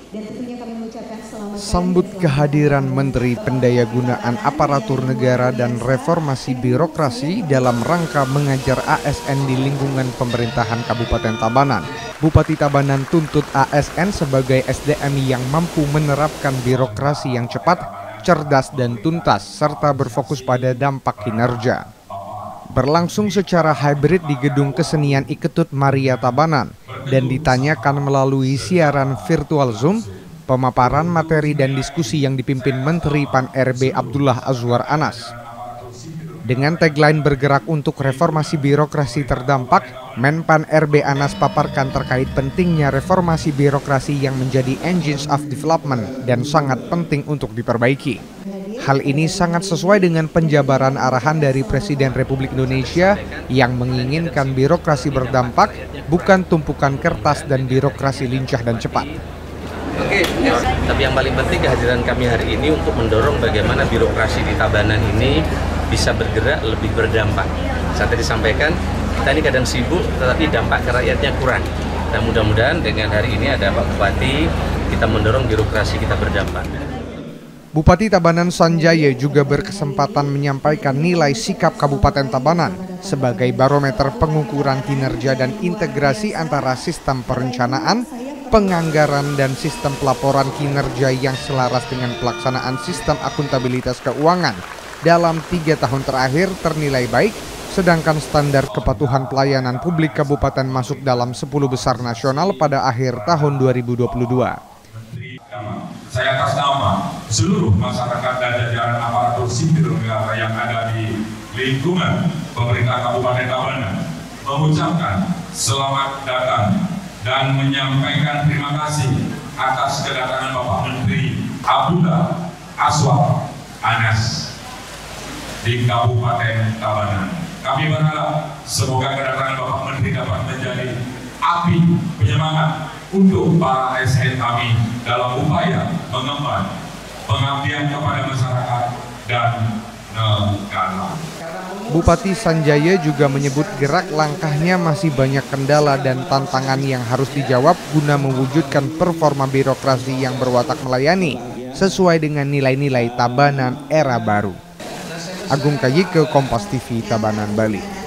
Dan tentunya kami mengucapkan selamat Sambut kehadiran Menteri Pendayagunaan Aparatur Negara dan Reformasi Birokrasi dalam rangka mengajar ASN di lingkungan pemerintahan Kabupaten Tabanan. Bupati Tabanan tuntut ASN sebagai SDM yang mampu menerapkan birokrasi yang cepat, cerdas dan tuntas, serta berfokus pada dampak kinerja. Berlangsung secara hybrid di Gedung Kesenian Iketut Maria Tabanan dan ditanyakan melalui siaran virtual Zoom, pemaparan materi dan diskusi yang dipimpin Menteri Pan-RB Abdullah Azwar Anas. Dengan tagline bergerak untuk reformasi birokrasi terdampak, Menpan RB Anas paparkan terkait pentingnya reformasi birokrasi yang menjadi engines of development dan sangat penting untuk diperbaiki. Hal ini sangat sesuai dengan penjabaran arahan dari Presiden Republik Indonesia yang menginginkan birokrasi berdampak, bukan tumpukan kertas dan birokrasi lincah dan cepat. Oke, tapi yang paling penting kehadiran kami hari ini untuk mendorong bagaimana birokrasi di Tabanan ini bisa bergerak lebih berdampak. Saya tadi sampaikan, kita ini kadang sibuk tetapi dampak ke rakyatnya kurang. Dan mudah-mudahan dengan hari ini ada Pak Bupati, kita mendorong birokrasi kita berdampak. Bupati Tabanan Sanjaya juga berkesempatan menyampaikan nilai sikap Kabupaten Tabanan sebagai barometer pengukuran kinerja dan integrasi antara sistem perencanaan, penganggaran dan sistem pelaporan kinerja yang selaras dengan pelaksanaan sistem akuntabilitas keuangan dalam 3 tahun terakhir ternilai baik, sedangkan standar kepatuhan pelayanan publik kabupaten masuk dalam 10 besar nasional pada akhir tahun 2022. Saya atas nama seluruh masyarakat dan jajaran aparatur sipil negara yang ada di lingkungan pemerintah Kabupaten Tabanan mengucapkan selamat datang dan menyampaikan terima kasih atas kedatangan Bapak Menteri Abdullah Azwar Anas di Kabupaten Tabanan. Kami berharap semoga kedatangan Bapak Menteri dapat menjadi api penyemangat untuk para ASN kami dalam upaya mengemban pengabdian kepada masyarakat dan negara. Bupati Sanjaya juga menyebut gerak langkahnya masih banyak kendala dan tantangan yang harus dijawab guna mewujudkan performa birokrasi yang berwatak melayani sesuai dengan nilai-nilai Tabanan era baru. Agung Kayike, Kompas TV, Tabanan, Bali.